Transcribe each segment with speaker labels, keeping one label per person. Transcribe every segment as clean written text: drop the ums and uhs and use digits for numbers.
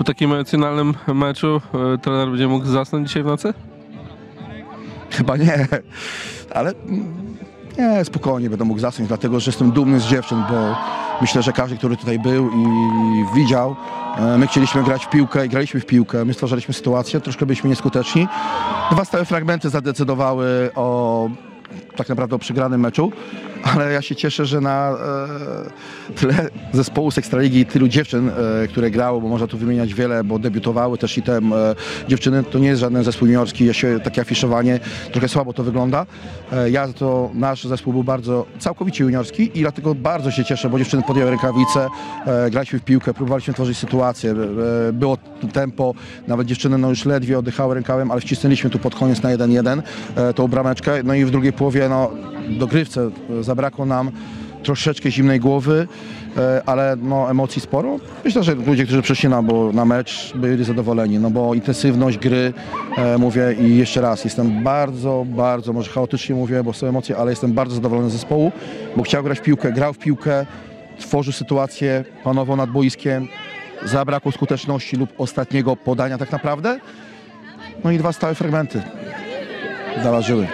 Speaker 1: Po takim emocjonalnym meczu trener będzie mógł zasnąć dzisiaj w nocy?
Speaker 2: Chyba nie, ale nie, spokojnie będę mógł zasnąć, dlatego że jestem dumny z dziewczyn, bo myślę, że każdy, który tutaj był i widział, my chcieliśmy grać w piłkę i graliśmy w piłkę, my stwarzaliśmy sytuację, troszkę byliśmy nieskuteczni. Dwa stałe fragmenty zadecydowały tak naprawdę o przegranym meczu, ale ja się cieszę, że na tyle zespołu z Ekstraligi i tylu dziewczyn, które grało, bo można tu wymieniać wiele, bo debiutowały też i te dziewczyny, to nie jest żaden zespół juniorski, takie afiszowanie, trochę słabo to wygląda. Nasz zespół był całkowicie juniorski i dlatego bardzo się cieszę, bo dziewczyny podjęły rękawice, graliśmy w piłkę, próbowaliśmy tworzyć sytuację, było tempo, nawet dziewczyny już ledwie oddychały rękawem, ale wcisnęliśmy tu pod koniec na 1-1 tą brameczkę, no i w drugiej połowie dogrywce zabrakło nam troszeczkę zimnej głowy, ale emocji sporo. Myślę, że ludzie, którzy przyszli na mecz, byli zadowoleni, bo intensywność gry, mówię i jeszcze raz, jestem bardzo, może chaotycznie mówię, bo są emocje, ale jestem bardzo zadowolony z zespołu, bo chciał grać w piłkę, grał w piłkę, tworzył sytuację, panował nad boiskiem, zabrakło skuteczności lub ostatniego podania tak naprawdę. No i dwa stałe fragmenty zaważyły.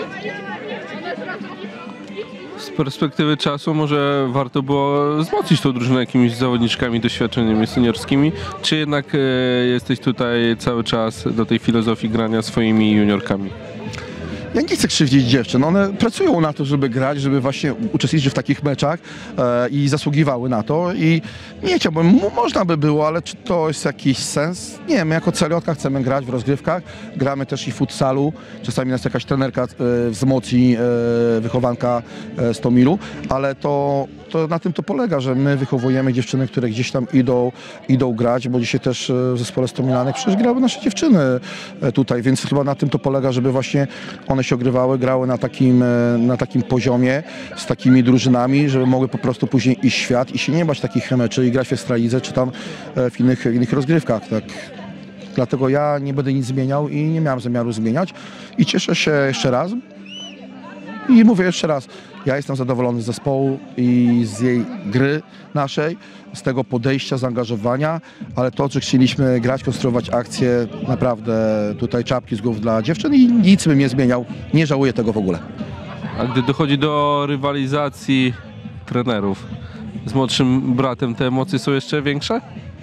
Speaker 1: Z perspektywy czasu może warto było wzmocnić tą drużynę jakimiś zawodniczkami, doświadczeniami seniorskimi, czy jednak jesteś tutaj cały czas do tej filozofii grania swoimi juniorkami?
Speaker 2: Ja nie chcę krzywdzić dziewczyn, one pracują na to, żeby grać, żeby właśnie uczestniczyć w takich meczach i zasługiwały na to i nie chciałbym, można by było, ale czy to jest jakiś sens? Nie, my jako celiotka chcemy grać w rozgrywkach, gramy też i w futsalu, czasami nas jakaś trenerka wzmocni, wychowanka z Tomilu, ale to na tym to polega, że my wychowujemy dziewczyny, które gdzieś tam idą grać, bo dzisiaj też w zespole Stomilanek przecież grały nasze dziewczyny tutaj, więc chyba na tym to polega, żeby właśnie one się ogrywały, grały na takim poziomie, z takimi drużynami, żeby mogły po prostu później iść w świat i się nie bać takich meczy i grać w Ekstralidze czy tam w innych rozgrywkach. Tak. Dlatego ja nie będę nic zmieniał i nie miałem zamiaru zmieniać i cieszę się jeszcze raz. I mówię jeszcze raz, ja jestem zadowolony z zespołu i z jej gry naszej, z tego podejścia, zaangażowania, ale to, że chcieliśmy grać, konstruować akcje, naprawdę tutaj czapki z głów dla dziewczyn i nic bym nie zmieniał, nie żałuję tego w ogóle.
Speaker 1: A gdy dochodzi do rywalizacji trenerów z młodszym bratem, te emocje są jeszcze większe?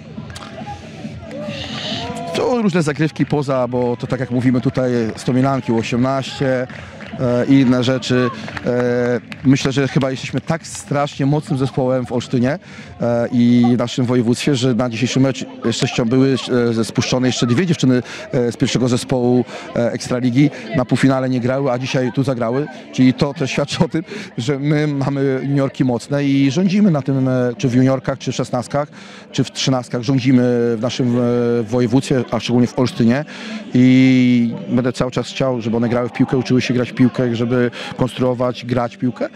Speaker 2: To różne zagrywki poza, bo to tak jak mówimy tutaj, Stomilanki U18, i inne rzeczy. Myślę, że chyba jesteśmy tak strasznie mocnym zespołem w Olsztynie i w naszym województwie, że na dzisiejszy mecz były spuszczone jeszcze dwie dziewczyny z pierwszego zespołu Ekstraligi. Na półfinale nie grały, a dzisiaj tu zagrały. Czyli to też świadczy o tym, że my mamy juniorki mocne i rządzimy na tym, czy w juniorkach, czy w 16, czy w 13. Rządzimy w naszym województwie, a szczególnie w Olsztynie. I będę cały czas chciał, żeby one grały w piłkę, uczyły się grać w piłkę, żeby konstruować, grać w piłkę.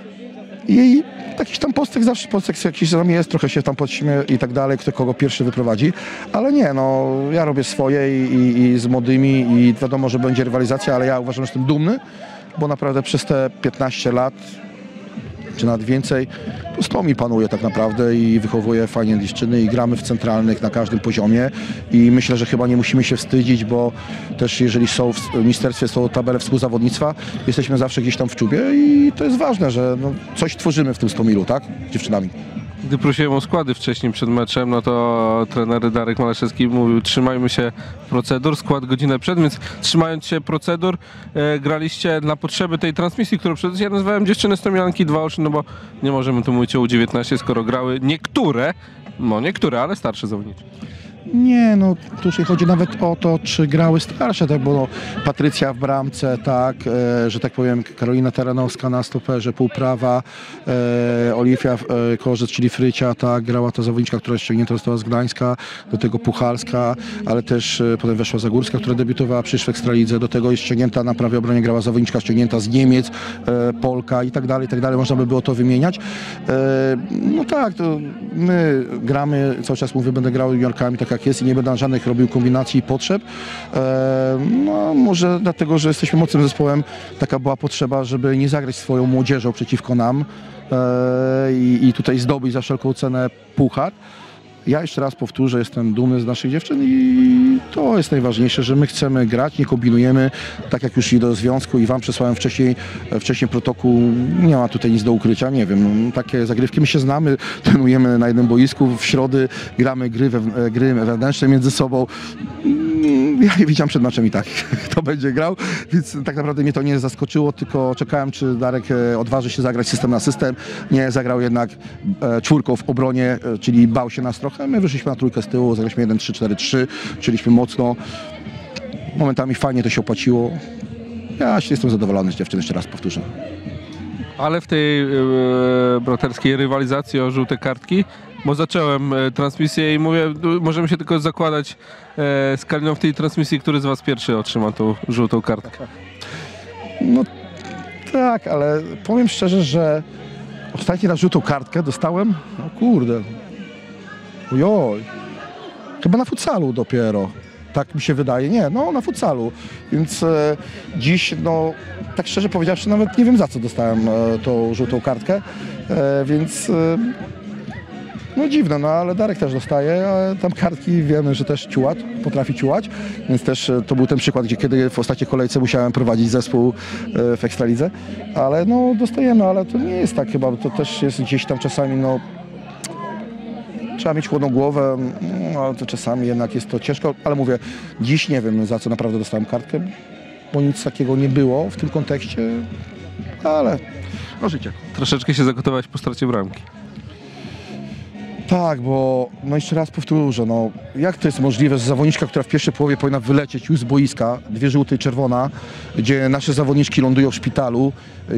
Speaker 2: I jakiś tam postek jakiś tam jest, trochę się tam podśmie i tak dalej, kto kogo pierwszy wyprowadzi, ale nie, ja robię swoje i z młodymi i wiadomo, że będzie rywalizacja, ale ja uważam, że jestem dumny, bo naprawdę przez te 15 lat, czy nawet więcej, to Stomi panuje tak naprawdę i wychowuje fajnie dziewczyny i gramy w centralnych na każdym poziomie i myślę, że chyba nie musimy się wstydzić, bo też jeżeli są w ministerstwie są tabele współzawodnictwa, jesteśmy zawsze gdzieś tam w czubie i to jest ważne, że coś tworzymy w tym Stomilu, tak? Z dziewczynami.
Speaker 1: Gdy prosiłem o składy wcześniej przed meczem, no to trener Darek Maleszewski mówił, trzymajmy się procedur, skład godzinę przed, więc trzymając się procedur, graliście na potrzeby tej transmisji, którą ja nazwałem dziewczyny Stomilanki 2 oczy, no bo nie możemy tu mówić o U19, skoro grały niektóre, ale starsze zawodniczki.
Speaker 2: Nie, tu się chodzi nawet o to, czy grały starsze, tak, bo Patrycja w bramce, tak, że tak powiem, Karolina Taranowska na stoperze, półprawa, Oliwia Korzec, czyli Frycia, tak, grała ta zawodniczka, która ściągnięta została z Gdańska, do tego Puchalska, ale też potem weszła Zagórska, która debiutowała przyszła w Ekstralidze, do tego jest ściągnięta na prawej obronie, grała zawodniczka ściągnięta z Niemiec, Polka i tak dalej, można by było to wymieniać. No tak, to my gramy, cały czas mówię, będę grał juniorkami, tak jak jest i nie będę żadnych robił kombinacji i potrzeb. Może dlatego, że jesteśmy mocnym zespołem, taka była potrzeba, żeby nie zagrać swoją młodzieżą przeciwko nam i tutaj zdobyć za wszelką cenę puchar. Ja jeszcze raz powtórzę, jestem dumny z naszych dziewczyn i to jest najważniejsze, że my chcemy grać, nie kombinujemy, tak jak już i do związku i wam przesłałem wcześniej protokół, nie ma tutaj nic do ukrycia, nie wiem, no, takie zagrywki, my się znamy, trenujemy na jednym boisku, w środy gramy gry wewnętrzne między sobą. Ja nie widziałem przed meczem i tak, kto będzie grał, więc tak naprawdę mnie to nie zaskoczyło, tylko czekałem, czy Darek odważy się zagrać system na system. Nie, zagrał jednak czwórką w obronie, czyli bał się nas trochę. My wyszliśmy na trójkę z tyłu, zagraliśmy 1-3-4-3, czyliśmy mocno. Momentami fajnie to się opłaciło. Ja się jestem zadowolony z dziewczyn, jeszcze raz powtórzę.
Speaker 1: Ale w tej braterskiej rywalizacji o żółte kartki, bo zacząłem transmisję i mówię, możemy się tylko zakładać z Kaliną w tej transmisji, który z was pierwszy otrzyma tą żółtą kartkę.
Speaker 2: No tak, ale powiem szczerze, że ostatni raz żółtą kartkę dostałem, no kurde, ojoj, chyba na futsalu dopiero. Tak mi się wydaje. Nie, no na futsalu. Więc dziś, no tak szczerze powiedziawszy, nawet nie wiem za co dostałem tą żółtą kartkę. Więc no dziwne, no ale Darek też dostaje, a tam kartki wiemy, że też ciułać, potrafi ciułać. Więc też to był ten przykład, gdzie kiedy w ostatniej kolejce musiałem prowadzić zespół w Ekstralidze. Ale no dostajemy, ale to nie jest tak chyba, to też jest gdzieś tam czasami, no trzeba mieć chłodną głowę, no, ale to czasami jednak jest to ciężko, ale mówię, dziś nie wiem, za co naprawdę dostałem kartkę, bo nic takiego nie było w tym kontekście, ale no życie.
Speaker 1: Troszeczkę się zagotować po stracie bramki.
Speaker 2: Tak, bo no jeszcze raz powtórzę, no jak to jest możliwe, że zawodniczka, która w pierwszej połowie powinna wylecieć już z boiska, dwie żółte i czerwona, gdzie nasze zawodniczki lądują w szpitalu,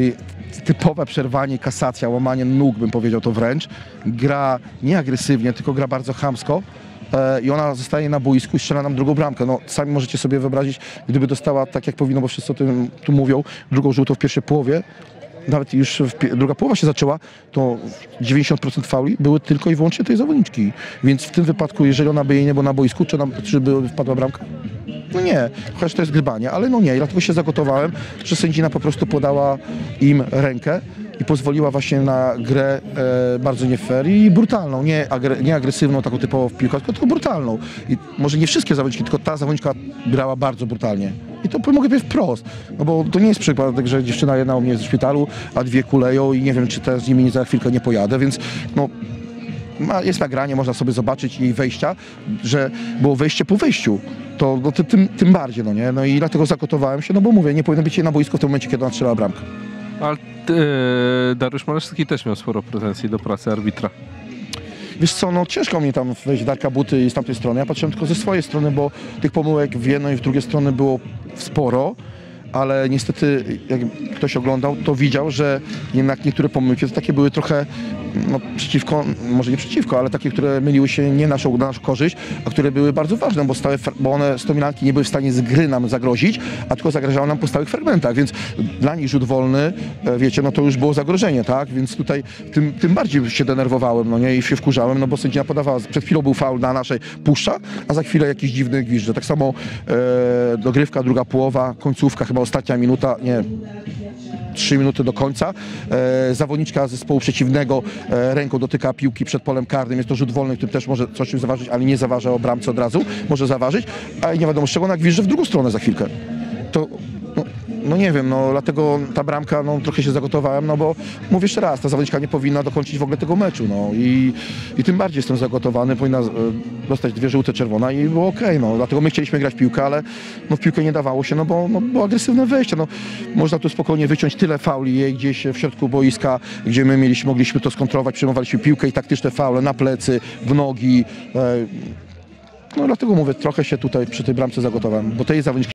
Speaker 2: typowe przerwanie, kasacja, łamanie nóg, bym powiedział to wręcz, gra nie agresywnie, tylko gra bardzo chamsko i ona zostaje na boisku i strzela nam drugą bramkę. No sami możecie sobie wyobrazić, gdyby dostała, tak jak powinno, bo wszyscy o tym tu mówią, drugą żółtą w pierwszej połowie, nawet już druga połowa się zaczęła, to 90% fauli były tylko i wyłącznie tej zawodniczki. Więc w tym wypadku, jeżeli ona by jej nie była na boisku, czy by wpadła bramka? No nie, chociaż to jest gdybanie, ale no nie. I dlatego się zagotowałem, że sędzina po prostu podała im rękę i pozwoliła właśnie na grę bardzo nie fair i brutalną, nie agresywną, taką typowo w piłkę, tylko brutalną. I może nie wszystkie zawodniczki, tylko ta zawodniczka grała bardzo brutalnie. I to mogę powiedzieć wprost, no bo to nie jest przypadek, że dziewczyna jedna u mnie jest w szpitalu, a dwie kuleją i nie wiem, czy też z nimi za chwilkę nie pojadę, więc no jest nagranie, można sobie zobaczyć jej wejścia, że było wejście po wejściu, to no, tym bardziej, no nie, no i dlatego zagotowałem się, no bo mówię, nie powinno być jej na boisku w tym momencie, kiedy ona strzelała bramkę.
Speaker 1: Ale Dariusz Maleszewski też miał sporo pretensji do pracy arbitra.
Speaker 2: Wiesz co, no ciężko mi tam wejść w Darka buty i z tamtej strony, ja patrzyłem tylko ze swojej strony, bo tych pomyłek w jednej i w drugiej strony było sporo, ale niestety jak ktoś oglądał, to widział, że jednak niektóre pomyłki to takie były trochę no, przeciwko, może nie przeciwko, ale takie, które myliły się nie na naszą korzyść, a które były bardzo ważne, bo one stomilanki nie były w stanie z gry nam zagrozić, a tylko zagrażały nam po stałych fragmentach, więc dla nich rzut wolny, wiecie, no to już było zagrożenie, tak, więc tutaj tym bardziej się denerwowałem, no nie, i się wkurzałem, no bo sędzia podawała, przed chwilą był faul na naszej, puszcza, a za chwilę jakiś dziwny gwizdże. Tak samo dogrywka, druga połowa, końcówka, chyba ostatnia minuta, nie, 3 minuty do końca. Zawodniczka zespołu przeciwnego ręką dotyka piłki przed polem karnym. Jest to rzut wolny, który też może coś zaważyć, ale nie zaważa o bramce od razu. Może zaważyć, a nie wiadomo z czego, ona gwizdże w drugą stronę za chwilkę. To no nie wiem, no dlatego ta bramka, no trochę się zagotowałem, no bo mówię jeszcze raz, ta zawodniczka nie powinna dokończyć w ogóle tego meczu, no i tym bardziej jestem zagotowany, powinna dostać dwie żółte, czerwona i było okej, no dlatego my chcieliśmy grać w piłkę, ale no w piłkę nie dawało się, no bo było agresywne wejście, no można tu spokojnie wyciąć tyle fauli jej gdzieś w środku boiska, gdzie my mogliśmy to skontrolować, przyjmowaliśmy piłkę i taktyczne faule na plecy, w nogi, no dlatego mówię, trochę się tutaj przy tej bramce zagotowałem, bo tej zawodniczki